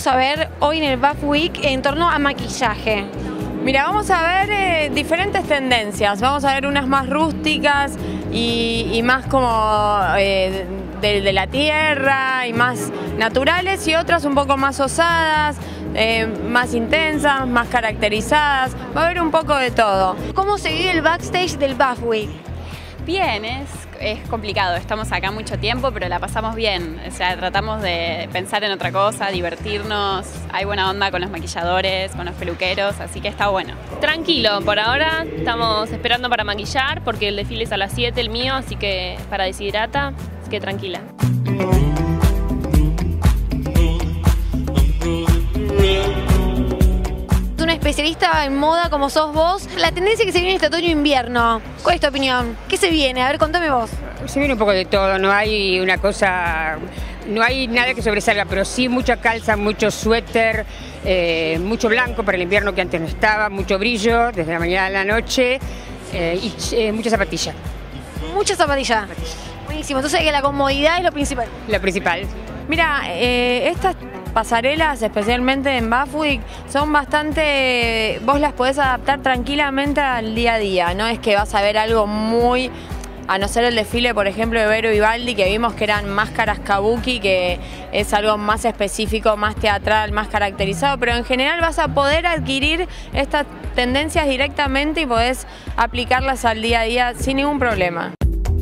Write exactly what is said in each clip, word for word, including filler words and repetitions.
vamos a ver hoy en el B A F Week en torno a maquillaje? Mira, vamos a ver eh, diferentes tendencias. Vamos a ver unas más rústicas y, y más como eh, de, de la tierra y más naturales, y otras un poco más osadas, eh, más intensas, más caracterizadas. Va a haber un poco de todo. ¿Cómo se vive el backstage del B A F Week? Bien, es, es complicado, estamos acá mucho tiempo, pero la pasamos bien, o sea, tratamos de pensar en otra cosa, divertirnos, hay buena onda con los maquilladores, con los peluqueros, así que está bueno. Tranquilo, por ahora estamos esperando para maquillar, porque el desfile es a las siete, el mío, así que para Desiderata, así que tranquila. Especialista en moda como sos vos, la tendencia que se viene este otoño-invierno, ¿cuál es tu opinión? ¿Qué se viene? A ver, contame vos. Se viene un poco de todo, no hay una cosa, no hay nada que sobresalga, pero sí mucha calza, mucho suéter, eh, mucho blanco para el invierno que antes no estaba, mucho brillo desde la mañana a la noche eh, y eh, mucha zapatilla. Mucha zapatilla. Buenísimo, entonces que la comodidad es lo principal. Lo principal. Mira, eh, estas pasarelas, especialmente en B A F Week, son bastante, vos las podés adaptar tranquilamente al día a día, no es que vas a ver algo muy, a no ser el desfile, por ejemplo, de Vero Vivaldi, que vimos que eran máscaras kabuki, que es algo más específico, más teatral, más caracterizado, pero en general vas a poder adquirir estas tendencias directamente y podés aplicarlas al día a día sin ningún problema.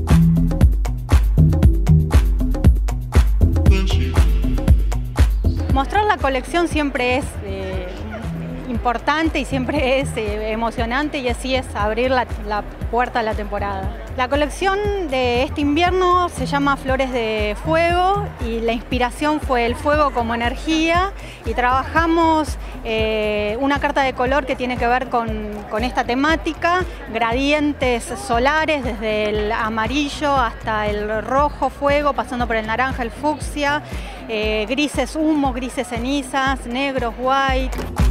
Mostrar la colección siempre es eh, importante y siempre es eh, emocionante, y así es abrir la, la puerta a la temporada. La colección de este invierno se llama Flores de Fuego y la inspiración fue el fuego como energía, y trabajamos eh, una carta de color que tiene que ver con, con esta temática, gradientes solares desde el amarillo hasta el rojo fuego, pasando por el naranja, el fucsia, eh, grises humo, grises cenizas, negros, white.